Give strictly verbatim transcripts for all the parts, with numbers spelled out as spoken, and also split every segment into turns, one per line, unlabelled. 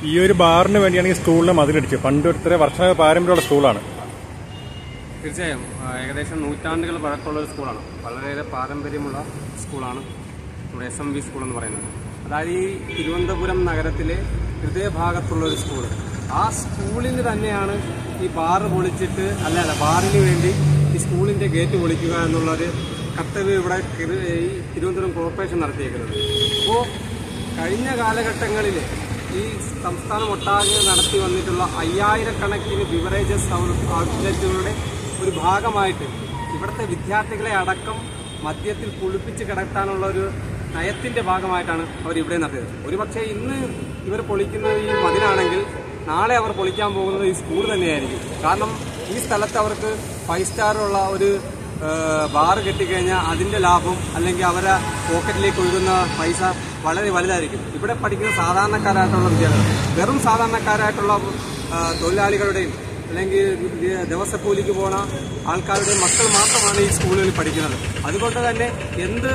ഈ ഒരു ബാറിന് വേണ്ടിയാണ് ഈ സ്കൂളിനെ മതിലടിച്ചത്. പണ്ട് ഇത്ര വർഷ പാരമ്പര്യമുള്ള സ്കൂളാണ്.
തീർച്ചയായും ഏകദേശം നൂറ്റാണ്ടുകൾ പഴക്കമുള്ള ഒരു സ്കൂളാണ്. വളരെയേറെ പാരമ്പര്യമുള്ള സ്കൂളാണ് നമ്മുടെ എസ് എം വി സ്കൂൾ എന്ന് പറയുന്നത്. അതായത് ഈ തിരുവനന്തപുരം നഗരത്തിലെ ഹൃദയഭാഗത്തുള്ള ഒരു സ്കൂൾ. ആ സ്കൂളിന് തന്നെയാണ് ഈ ബാറ് പൊളിച്ചിട്ട് അല്ല അല്ല ബാറിന് വേണ്ടി ഈ സ്കൂളിൻ്റെ ഗേറ്റ് പൊളിക്കുക എന്നുള്ളൊരു കർത്തവ്യം ഇവിടെ ഈ തിരുവനന്തപുരം കോർപ്പറേഷൻ നടത്തിയേക്കുന്നത്. അപ്പോൾ കഴിഞ്ഞ കാലഘട്ടങ്ങളിൽ ഈ സംസ്ഥാനം ഒട്ടാകെ നടത്തി വന്നിട്ടുള്ള അയ്യായിരക്കണക്കിന് ബിവറേജസ് ഔട്ട്ലെറ്റുകളുടെ ഒരു ഭാഗമായിട്ട് ഇവിടുത്തെ വിദ്യാർത്ഥികളെ അടക്കം മദ്യത്തിൽ കുളിപ്പിച്ച് കിടത്താനുള്ള ഒരു നയത്തിൻ്റെ ഭാഗമായിട്ടാണ് അവർ ഇവിടെ നടത്തിയത്. ഒരുപക്ഷെ ഇന്ന് ഇവർ പൊളിക്കുന്ന ഈ മതിലാണെങ്കിൽ നാളെ അവർ പൊളിക്കാൻ പോകുന്നത് ഈ സ്കൂൾ തന്നെയായിരിക്കും. കാരണം ഈ സ്ഥലത്ത് അവർക്ക് ഫൈവ് സ്റ്റാറുള്ള ഒരു ബാറ് കെട്ടിക്കഴിഞ്ഞാൽ അതിൻ്റെ ലാഭം അല്ലെങ്കിൽ അവരെ പോക്കറ്റിലേക്ക് ഒഴുകുന്ന പൈസ വളരെ വലുതായിരിക്കും. ഇവിടെ പഠിക്കുന്ന സാധാരണക്കാരായിട്ടുള്ള വിദ്യാർത്ഥികൾ, വെറും സാധാരണക്കാരായിട്ടുള്ള തൊഴിലാളികളുടെയും അല്ലെങ്കിൽ ദിവസക്കൂലിക്ക് പോകുന്ന ആൾക്കാരുടെയും മക്കൾ മാത്രമാണ് ഈ സ്കൂളുകളിൽ പഠിക്കുന്നത്. അതുകൊണ്ട് തന്നെ എന്ത്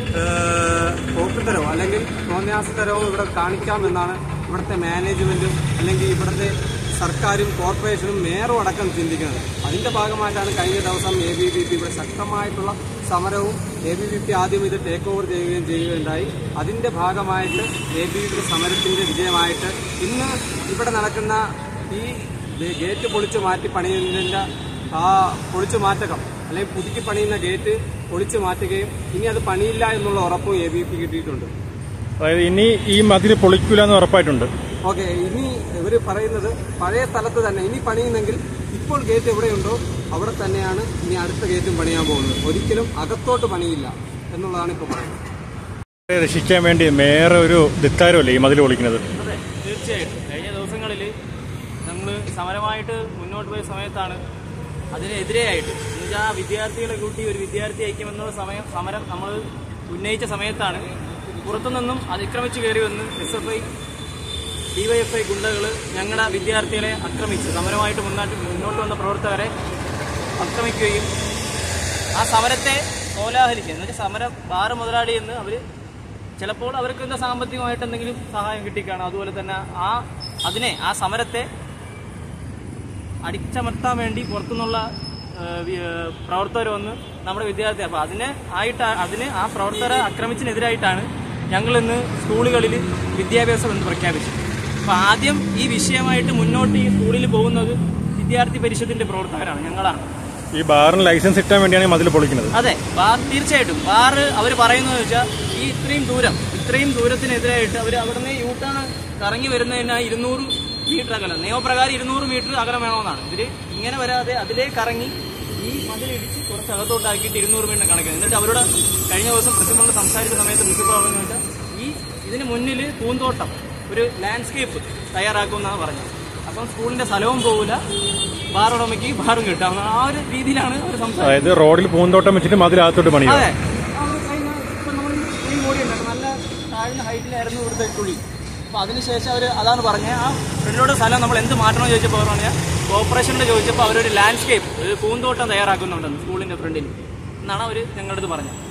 പോക്കുതരവും അല്ലെങ്കിൽ തോന്നിയാസതരവും ഇവിടെ കാണിക്കാമെന്നാണ് ഇവിടുത്തെ മാനേജ്മെൻറ്റും അല്ലെങ്കിൽ ഇവിടുത്തെ സർക്കാരും കോർപ്പറേഷനും മേയറും അടക്കം ചിന്തിക്കുന്നത്. അതിൻ്റെ ഭാഗമായിട്ടാണ് കഴിഞ്ഞ ദിവസം എ ബി വി പി ഇവിടെ ശക്തമായിട്ടുള്ള സമരവും എ ബി വി പി ആദ്യം ഇത് ടേക്ക് ഓവർ ചെയ്യുകയും ചെയ്യുകയുണ്ടായി. അതിൻ്റെ ഭാഗമായിട്ട് എ ബി വി പി സമരത്തിൻ്റെ വിജയമായിട്ട് ഇന്ന് ഇവിടെ നടക്കുന്ന ഈ ഗേറ്റ് പൊളിച്ചു മാറ്റി പണിയുന്നതിൻ്റെ ആ പൊളിച്ചു മാറ്റകം അല്ലെങ്കിൽ പുതുക്കി പണിയുന്ന ഗേറ്റ് പൊളിച്ചു മാറ്റുകയും ഇനി അത് പണിയില്ല എന്നുള്ള ഉറപ്പും എ ബി വി പി കിട്ടിയിട്ടുണ്ട്.
അതായത് ഇനി ഈ മതിൽ പൊളിക്കില്ല എന്ന് ഉറപ്പായിട്ടുണ്ട്.
ഓക്കെ, ഇനി ഇവർ പറയുന്നത് പഴയ സ്ഥലത്ത് തന്നെ ഇനി പണിയുന്നെങ്കിൽ ഇപ്പോൾ ഗേറ്റ് എവിടെയുണ്ടോ അവിടെ തന്നെയാണ് ഇനി അടുത്ത ഗേറ്റും പണിയാൻ പോകുന്നത്. ഒരിക്കലും അകത്തോട്ട് പണിയില്ല എന്നുള്ളതാണ് ഇപ്പോൾ പറയുന്നത്.
രക്ഷിക്കാൻ വേണ്ടി മേയർ ഒരു ധിക്കാരമല്ലേ ഈ മതിൽ പൊളിക്കുന്നത്?
അതെ, തീർച്ചയായിട്ടും. കഴിഞ്ഞ ദിവസങ്ങളിൽ നമ്മൾ സമരമായിട്ട് മുന്നോട്ട് പോയ സമയത്താണ് അതിനെതിരെയായിട്ട് എന്നുവെച്ചാൽ വിദ്യാർത്ഥികളെ കൂട്ടി ഒരു വിദ്യാർത്ഥി ഐക്യമെന്നുള്ള സമയം സമരം നമ്മൾ ഉന്നയിച്ച സമയത്താണ് പുറത്തുനിന്നും അതിക്രമിച്ച് കയറി വന്ന് എസ് എഫ് ഐ ഡിവൈഎഫ്ഐ ഗുണ്ടകൾ ഞങ്ങളുടെ വിദ്യാർത്ഥികളെ ആക്രമിച്ച് സമരമായിട്ട് മുന്നോട്ട് മുന്നോട്ട് വന്ന പ്രവർത്തകരെ ആക്രമിക്കുകയും ആ സമരത്തെ കോലാഹലിക്കുക എന്ന് വെച്ചാൽ സമര ബാറ് മുതലാളി എന്ന് അവർ ചിലപ്പോൾ അവർക്ക് എന്താ സാമ്പത്തികമായിട്ട് എന്തെങ്കിലും സഹായം കിട്ടിക്കാണും. അതുപോലെ തന്നെ ആ അതിനെ ആ സമരത്തെ അടിച്ചമർത്താൻ വേണ്ടി പുറത്തുനിന്നുള്ള പ്രവർത്തകർ വന്ന് നമ്മുടെ വിദ്യാർത്ഥി അപ്പോൾ അതിനെ ആയിട്ട് അതിന് ആ പ്രവർത്തകരെ ആക്രമിച്ചതിനെതിരായിട്ടാണ് ഞങ്ങൾ ഇന്ന് സ്കൂളുകളിൽ വിദ്യാഭ്യാസം എന്ന് പ്രഖ്യാപിച്ചത്. അപ്പോൾ ആദ്യം ഈ വിഷയമായിട്ട് മുന്നോട്ട് ഈ സ്കൂളിൽ പോകുന്നത് വിദ്യാർത്ഥി പരിഷത്തിന്റെ പ്രവർത്തകരാണ്, ഞങ്ങളാണ്.
ഈ ബാറിന് ലൈസൻസ് കിട്ടാൻ വേണ്ടിയാണ് ഈ മതിൽ പൊളിക്കുന്നത്.
അതെ, ബാർ തീർച്ചയായിട്ടും ബാറ് അവർ പറയുന്നത് വെച്ചാൽ ഈ ഇത്രയും ദൂരം ഇത്രയും ദൂരത്തിനെതിരായിട്ട് അവർ അവിടുന്ന് യൂട്ടാണ് കറങ്ങി വരുന്നതിനായി ഇരുന്നൂറ് മീറ്റർ അകലം നിയമപ്രകാരം ഇരുന്നൂറ് മീറ്റർ അകലം വേണമെന്നാണ്. ഇതിൽ ഇങ്ങനെ വരാതെ അതിലേക്ക് കറങ്ങി ഈ മതിലിടിച്ച് കുറച്ച് അകത്തോട്ടാക്കിയിട്ട് ഇരുന്നൂറ് മീറ്റർ കണക്കാണ്. എന്നിട്ട് അവരോട് കഴിഞ്ഞ ദിവസം പ്രസിഡന്റ് സംസാരിച്ച സമയത്ത് പ്രിൻസിപ്പൾ പറയുന്നത് വെച്ചാൽ ഈ ഇതിന് മുന്നിൽ പൂന്തോട്ടം ഒരു ലാൻഡ്സ്കേപ്പ് തയ്യാറാക്കുമെന്നാണ് പറഞ്ഞത്. അപ്പം സ്കൂളിന്റെ സ്ഥലവും പോകില്ല, ബാർ ഉടമയ്ക്ക് ബാറും കിട്ടാം. ആ ഒരു രീതിയിലാണ് അവർ സംസാരിച്ചത്.
അതായത് റോഡിൽ പൂന്തോട്ടം വെച്ചിട്ട് മതിലകത്തോട്ട് പണിയും.
അതെ, കഴിഞ്ഞ ഇപ്പം നമ്മൾ കുഴി മൂടിയുണ്ടായിരുന്നു, നല്ല താഴ്ന്ന ഹൈറ്റിലായിരുന്നു ഇവിടുത്തെ കുഴി. അപ്പോൾ അതിനുശേഷം അവർ അതാണ് പറഞ്ഞത്. ആ ഫ്രണ്ടിലോട്ട് സ്ഥലം നമ്മൾ എന്ത് മാറ്റണമെന്ന് ചോദിച്ചപ്പോൾ അവർ പറഞ്ഞാൽ കോർപ്പറേഷനോട് ചോദിച്ചപ്പോൾ അവരൊരു ലാൻഡ്സ്കേപ്പ് ഒരു പൂന്തോട്ടം തയ്യാറാക്കുന്നുണ്ടെന്ന് സ്കൂളിന്റെ ഫ്രണ്ടിൽ എന്നാണ് അവർ ഞങ്ങളുടെ അടുത്ത് പറഞ്ഞത്.